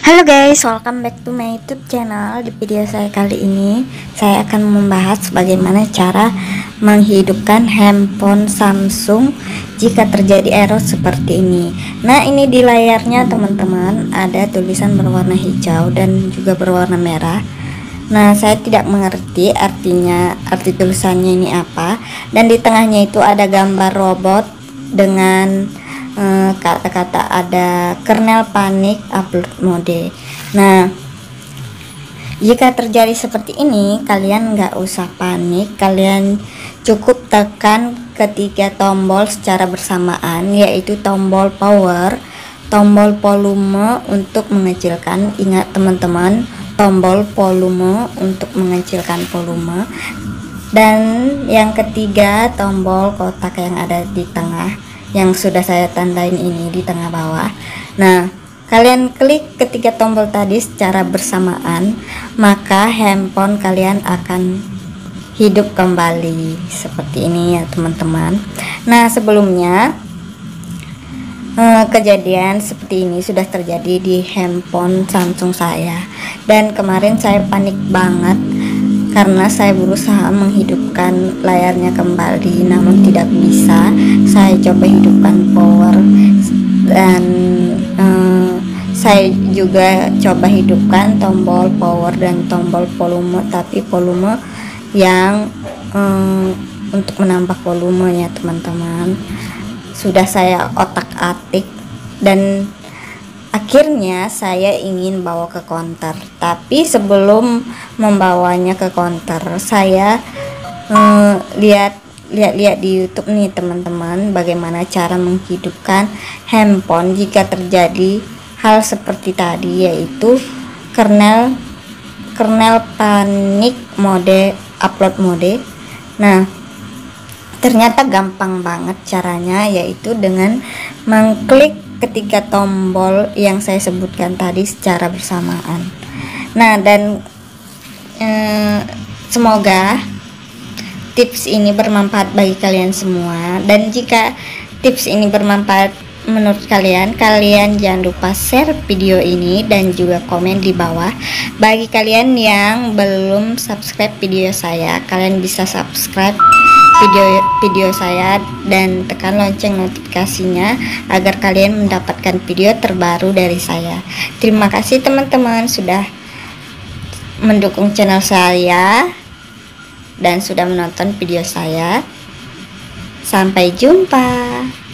Halo guys, welcome back to my YouTube channel. Di video saya kali ini, saya akan membahas bagaimana cara menghidupkan handphone Samsung jika terjadi error seperti ini. Nah, ini di layarnya teman-teman ada tulisan berwarna hijau dan juga berwarna merah. Nah, saya tidak mengerti arti tulisannya ini apa. Dan di tengahnya itu ada gambar robot dengan kata-kata ada kernel panik upload mode. Nah, jika terjadi seperti ini, kalian nggak usah panik, kalian cukup tekan ketiga tombol secara bersamaan, yaitu tombol power, tombol volume untuk mengecilkan. Ingat teman-teman, tombol volume untuk mengecilkan volume, dan yang ketiga tombol kotak yang ada di tengah, yang sudah saya tandain ini di tengah bawah. Nah, kalian klik ketiga tombol tadi secara bersamaan, maka handphone kalian akan hidup kembali seperti ini ya teman-teman. Nah, sebelumnya kejadian seperti ini sudah terjadi di handphone Samsung saya, dan kemarin saya panik banget karena saya berusaha menghidupkan layarnya kembali, namun tidak bisa. Saya coba hidupkan power, dan saya juga coba hidupkan tombol power dan tombol volume, tapi volume yang untuk menambah volume ya teman-teman, sudah saya otak-atik, dan akhirnya saya ingin bawa ke counter. Tapi sebelum membawanya ke counter, saya lihat di YouTube nih teman-teman, bagaimana cara menghidupkan handphone jika terjadi hal seperti tadi, yaitu kernel panik mode upload mode. Nah, ternyata gampang banget caranya, yaitu dengan mengklik ketiga tombol yang saya sebutkan tadi secara bersamaan. Nah, dan semoga tips ini bermanfaat bagi kalian semua. Dan jika tips ini bermanfaat menurut kalian jangan lupa share video ini dan juga komen di bawah. Bagi kalian yang belum subscribe video saya, kalian bisa subscribe video saya dan tekan lonceng notifikasinya agar kalian mendapatkan video terbaru dari saya. Terima kasih teman-teman sudah mendukung channel saya dan sudah menonton video saya. Sampai jumpa.